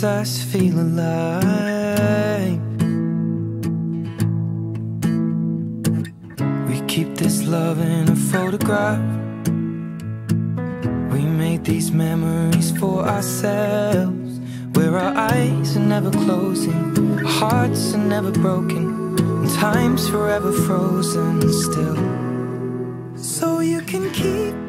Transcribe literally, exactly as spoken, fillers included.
makes us feel alive. We keep this love in a photograph. We made these memories for ourselves, where our eyes are never closing, our hearts are never broken, and time's forever frozen still. So you can keep